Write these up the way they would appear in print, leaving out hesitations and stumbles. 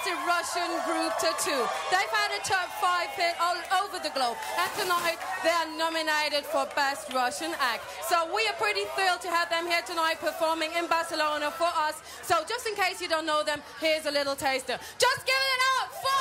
massive Russian group t.A.T.u. They've had a top 5 hit all over the globe, and tonight they are nominated for Best Russian Act. So we are pretty thrilled to have them here tonight performing in Barcelona for us. So just in case you don't know them, here's a little taster. Just give it up for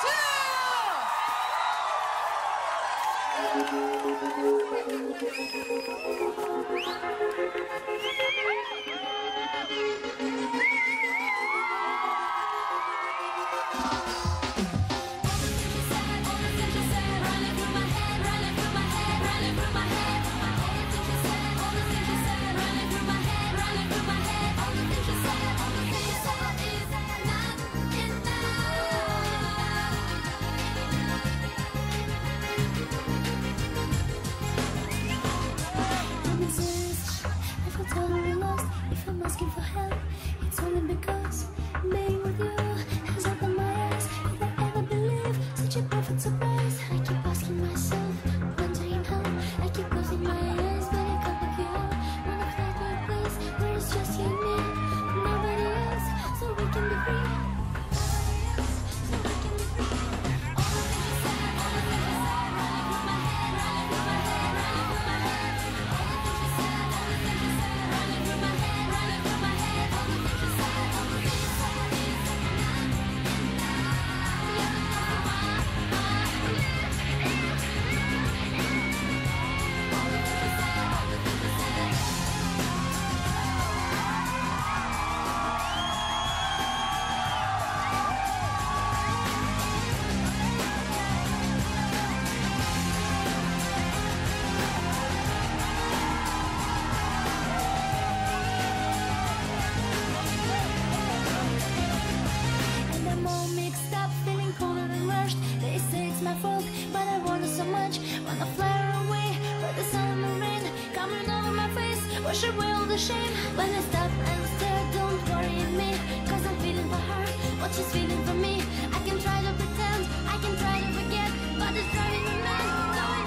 wash away all the shame. When I stop and stare, don't worry me, cause I'm feeling for her what she's feeling for me. I can try to pretend, I can try to forget, but it's driving me mad, going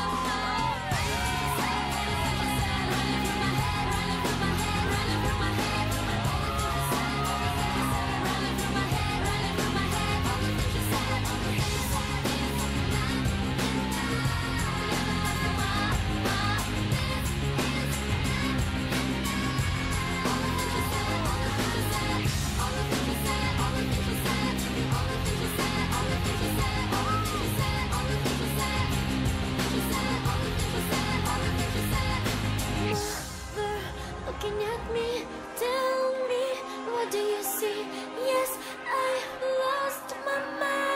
looking at me, tell me, what do you see? Yes, I lost my mind.